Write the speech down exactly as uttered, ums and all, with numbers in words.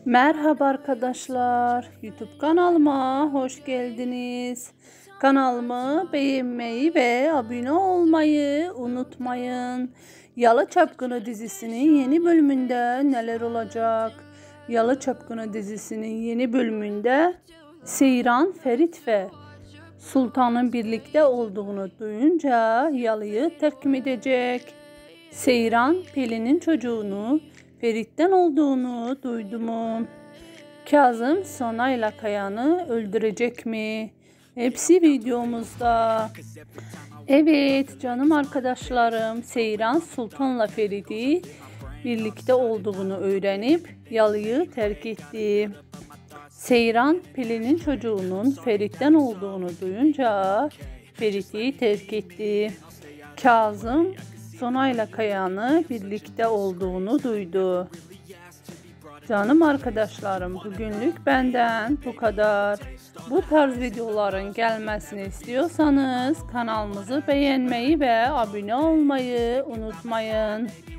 Merhaba arkadaşlar, YouTube kanalıma hoş geldiniz. Kanalımı beğenmeyi ve abone olmayı unutmayın. Yalı Çapkını dizisinin yeni bölümünde neler olacak? Yalı Çapkını dizisinin yeni bölümünde Seyran, Ferit ve Sultan'ın birlikte olduğunu duyunca Yalı'yı terk edecek. Seyran, Pelin'in çocuğunu Ferit'ten olduğunu duydu mu? Kazım Sonayla Kayan'ı öldürecek mi? Hepsi videomuzda. Evet canım arkadaşlarım, Seyran Sultan'la Ferit'i birlikte olduğunu öğrenip Yalı'yı terk etti. Seyran, Pelin'in çocuğunun Ferit'ten olduğunu duyunca Ferit'i terk etti. Kazım Sonayla Kayan'ı birlikte olduğunu duydu. Canım arkadaşlarım, bugünlük benden bu kadar. Bu tarz videoların gelmesini istiyorsanız kanalımızı beğenmeyi ve abone olmayı unutmayın.